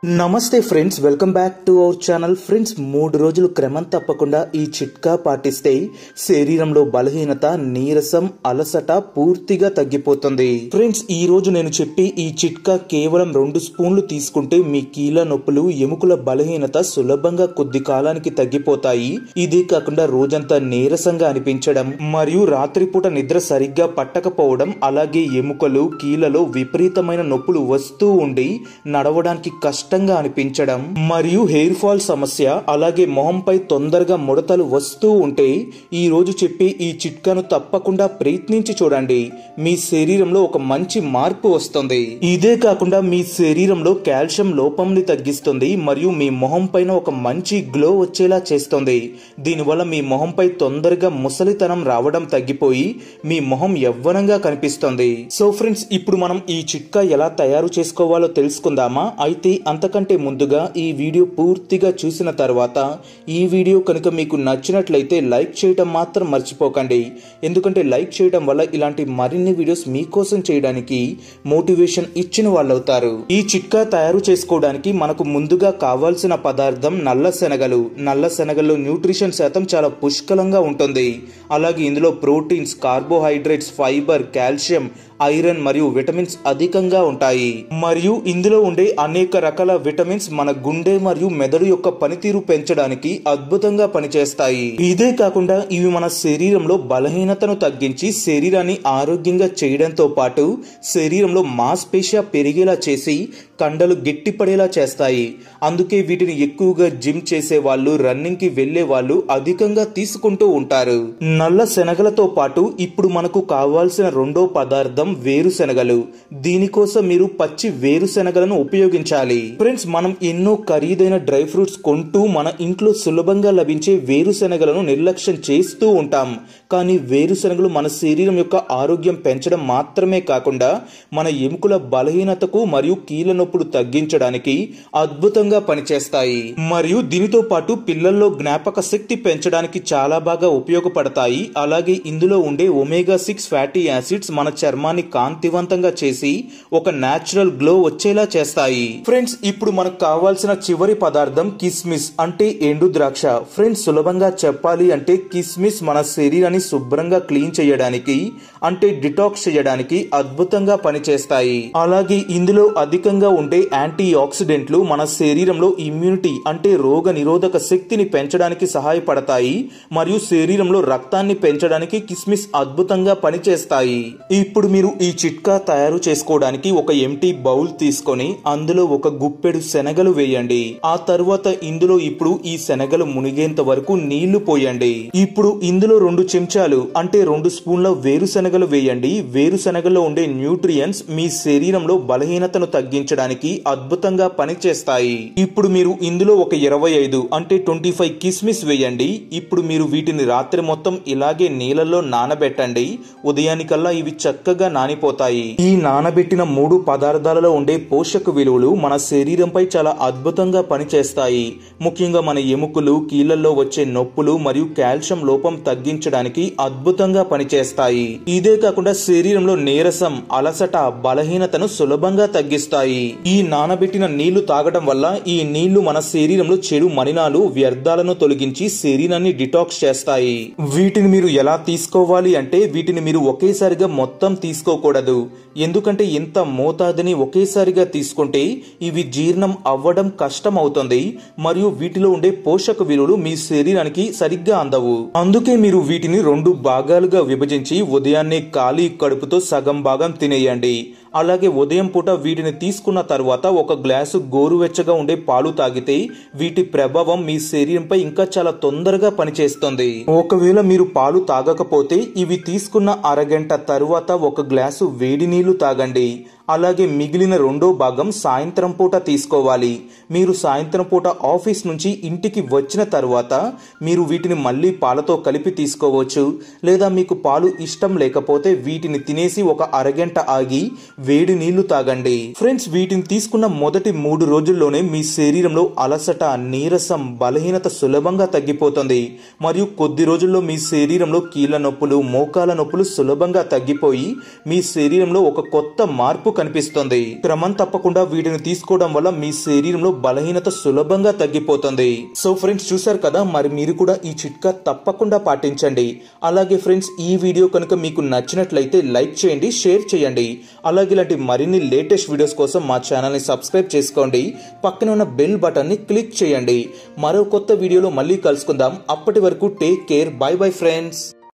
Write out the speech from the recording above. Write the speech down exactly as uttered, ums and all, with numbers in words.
నమస్తే friends, welcome back to our channel. Friends, మూడు రోజులు క్రమం తప్పకుండా ఈ చిట్కా పాటిస్తే శరీరంలో బలహీనత, నీరసం, అలసట పూర్తిగా తగ్గిపోతుంది. ఫ్రెండ్స్, ఈ రోజు నేను చెప్పి ఈ చిట్కా కేవలం రెండు స్పూన్లు తీసుకుంటే మీ కీళ్ళ నొప్పులు, ఎముకల బలహీనత సులభంగా కొద్ది కాలానికి తగ్గిపోతాయి. ఇదే కాకుండా రోజంతా నీరసంగా అనిపించడం మరియు రాత్రిపూట నిద్ర సరిగ్గా పట్టకపోవడం, అలాగే ఎముకలు, కీళ్ళలో విపరీతమైన నొప్పులు వస్తూ ఉండి నడవడానికి కష్టం అనిపించడం మరియు హెయిర్ ఫాల్ సమస్య, అలాగే మొహంపై తొందరగా ముడతలు వస్తూ ఉంటే ఈ రోజు చెప్పి ఈ చిట్కాను తప్పకుండా ప్రయత్నించి చూడండి. మీ శరీరంలో ఒక మంచి మార్పు వస్తుంది. ఇదే కాకుండా మీ శరీరంలో కాల్షియం లోపంని తగ్గిస్తుంది మరియు మీ మొహం పైన ఒక మంచి గ్లో వచ్చేలా చేస్తుంది. దీనివల్ల మీ మొహంపై తొందరగా ముసలితనం రావడం తగ్గిపోయి మీ మొహం యవ్వనంగా కనిపిస్తుంది. సో ఫ్రెండ్స్, ఇప్పుడు మనం ఈ చిట్కా ఎలా తయారు చేసుకోవాలో తెలుసుకుందామా? అయితే అంతకంటే ముందుగా ఈ వీడియో పూర్తిగా చూసిన తర్వాత ఈ వీడియో కనుక మీకు నచ్చినట్లయితే లైక్ చేయడం మాత్రం మర్చిపోకండి. ఎందుకంటే లైక్ చేయడం వల్ల ఇలాంటి మరిన్ని వీడియోస్ మీకోసం చేయడానికి మోటివేషన్ ఇచ్చిన వాళ్ళు అవుతారు. ఈ చిట్కా తయారు చేసుకోవడానికి మనకు ముందుగా కావాల్సిన పదార్థం నల్ల శనగలు. నల్ల శనగల్లో న్యూట్రిషన్ శాతం చాలా పుష్కలంగా ఉంటుంది. అలాగే ఇందులో proteins, carbohydrates, fibre, calcium, iron మరియు విటమిన్స్ అధికంగా ఉంటాయి. మరియు ఇందులో ఉండే అనేక రకాల విటమిన్స్ మన గుండె మరియు మెదడు యొక్క పనితీరు పెంచడానికి అద్భుతంగా పనిచేస్తాయి. ఇదే కాకుండా ఇవి మన శరీరంలో బలహీనతను తగ్గించి శరీరాన్ని ఆరోగ్యంగా చేయడంతో పాటు శరీరంలో మాస్పేషియా పెరిగేలా చేసి కండలు గట్టిపడేలా చేస్తాయి. అందుకే వీటిని ఎక్కువగా జిమ్ చేసే వాళ్ళు, రన్నింగ్ కి వెళ్లే వాళ్ళు అధికంగా తీసుకుంటూ ఉంటారు. నల్ల శనగలతో పాటు ఇప్పుడు మనకు కావాల్సిన రెండో పదార్థం వేరుశెనగలు. దీనికోసం మీరు పచ్చి వేరుశెనగలను ఉపయోగించాలి. ఫ్రెండ్స్, మనం ఎన్నో ఖరీదైన డ్రై ఫ్రూట్స్ కొంటూ మన ఇంట్లో సులభంగా లభించే వేరుశెనగలను నిర్లక్ష్యం చేస్తూ ఉంటాం. కానీ వేరుశెనగలు మన శరీరం యొక్క ఆరోగ్యం పెంచడం మాత్రమే కాకుండా మన ఎముకల బలహీనతకు మరియు కీళ్ళ నొప్పులు తగ్గించడానికి అద్భుతంగా పనిచేస్తాయి. మరియు దీనితో పాటు పిల్లల్లో జ్ఞాపక శక్తి పెంచడానికి చాలా బాగా ఉపయోగపడతాయి. అలాగే ఇందులో ఉండే ఒమేగా సిక్స్ ఫ్యాటీ యాసిడ్స్ మన చర్మాన్ని కాంతివంతంగా చేసి ఒక నేచురల్ గ్లో వచ్చేలా చేస్తాయి. ఫ్రెండ్స్, ఇప్పుడు మనకు కావాల్సిన చివరి పదార్థం కిస్మిస్ అంటే ఎండు ద్రాక్ష. ఫ్రెండ్స్, సులభంగా చెప్పాలి అంటే కిస్మిస్ మన శరీరాన్ని శుభ్రంగా క్లీన్ చేయడానికి అంటే డిటాక్స్ చేయడానికి అద్భుతంగా పనిచేస్తాయి. అలాగే ఇందులో అధికంగా ఉండే యాంటీ ఆక్సిడెంట్లు మన శరీరంలో ఇమ్యూనిటీ అంటే రోగ నిరోధక శక్తిని పెంచడానికి సహాయపడతాయి మరియు శరీరంలో రక్తాన్ని పెంచడానికి కిస్మిస్ అద్భుతంగా పనిచేస్తాయి. ఇప్పుడు మీరు ఈ చిట్కా తయారు చేసుకోవడానికి ఒక ఎంటీ బౌల్ తీసుకొని అందులో ఒక గుప్పెడు శనగలు వేయండి. ఆ తర్వాత ఇందులో ఇప్పుడు ఈ శనగలు మునిగేంత వరకు నీళ్లు పోయండి. ఇప్పుడు ఇందులో రెండు చెంచాలు అంటే రెండు స్పూన్ల వేరుశెనగలు వేయండి. వేరుశెనగలో ఉండే న్యూట్రియన్స్ మీ శరీరంలో బలహీనతను తగ్గించడానికి అద్భుతంగా పనిచేస్తాయి. ఇప్పుడు మీరు ఇందులో ఒక ఇరవై ఐదు అంటే ట్వంటీ ఫైవ్ కిస్మిస్ వేయండి. ఇప్పుడు మీరు వీటిని రాత్రి మొత్తం ఇలాగే నీళ్ళల్లో నానబెట్టండి. ఉదయానికల్లా ఇవి చక్కగా నానిపోతాయి. ఈ నానబెట్టిన మూడు పదార్థాలలో ఉండే పోషక విలువలు మన శరీరంపై చాలా అద్భుతంగా పనిచేస్తాయి. ముఖ్యంగా మన ఎముకలు, కీళ్లలో వచ్చే నొప్పులు మరియు కాల్షియం లోపం తగ్గించడానికి అద్భుతంగా పనిచేస్తాయి. ఇదే కాకుండా శరీరంలో నీరసం, అలసట, బలహీనతను సులభంగా తగ్గిస్తాయి. ఈ నానబెట్టిన నీళ్లు తాగడం వల్ల ఈ నీళ్లు మన శరీరంలో చెడు మలినాలు, వ్యర్థాలను తొలగించి శరీరాన్ని డిటాక్స్ చేస్తాయి. వీటిని మీరు ఎలా తీసుకోవాలి అంటే వీటిని మీరు ఒకేసారిగా మొత్తం తీసుకోకూడదు. ఎందుకంటే ఇంత మోతాదుని ఒకేసారిగా తీసుకుంటే ఇవి జీర్ణం అవ్వడం కష్టం అవుతుంది మరియు వీటిలో ఉండే పోషక విలువలు మీ శరీరానికి సరిగ్గా అందవు. అందుకే మీరు వీటిని రెండు భాగాలుగా విభజించి ఉదయాన్నే ఖాళీ కడుపుతో సగం భాగం తినేయండి. అలాగే ఉదయం పూట వీటిని తీసుకున్న తర్వాత ఒక గ్లాసు గోరువెచ్చగా ఉండే పాలు తాగితే వీటి ప్రభావం మీ శరీరంపై ఇంకా చాలా తొందరగా పనిచేస్తుంది. ఒకవేళ మీరు పాలు తాగకపోతే ఇవి తీసుకున్న అరగంట తరువాత ఒక గ్లాసు వేడి నీళ్లు తాగండి. అలాగే మిగిలిన రెండో భాగం సాయంత్రం పూట తీసుకోవాలి. మీరు సాయంత్రం పూట ఆఫీస్ నుంచి ఇంటికి వచ్చిన తర్వాత మీరు వీటిని మళ్ళీ పాలతో కలిపి తీసుకోవచ్చు. లేదా మీకు పాలు ఇష్టం లేకపోతే వీటిని తినేసి ఒక అరగంట ఆగి వేడి నీళ్లు తాగండి. ఫ్రెండ్స్, వీటిని తీసుకున్న మొదటి మూడు రోజుల్లోనే మీ శరీరంలో అలసట, నీరసం, బలహీనత సులభంగా తగ్గిపోతుంది. మరియు కొద్ది రోజుల్లో మీ శరీరంలో కీళ్ల నొప్పులు, మోకాల నొప్పులు సులభంగా తగ్గిపోయి మీ శరీరంలో ఒక కొత్త మార్పు కనిపిస్తుంది. క్రమం తప్పకుండా వీటిని తీసుకోవడం వల్ల మీ శరీరంలో బలహీనత సులభంగా తగ్గిపోతుంది. సో ఫ్రెండ్స్ చూసారు కదా, మరి మీరు కూడా ఈ చిట్కా తప్పకుండా పాటించండి. అలాగే ఫ్రెండ్స్ ఈ వీడియో కనుక మీకు నచ్చినట్లయితే లైక్ చేయండి, షేర్ చేయండి. అలాగే ఇలాంటి మరిన్ని లేటెస్ట్ వీడియోస్ కోసం మా ఛానల్ ని సబ్స్క్రైబ్ చేసుకోండి. పక్కన ఉన్న బెల్ బటన్ ని క్లిక్ చేయండి. మరో కొత్త వీడియోలో మళ్ళీ కలుసుకుందాం. అప్పటి వరకు take care. Bye bye friends.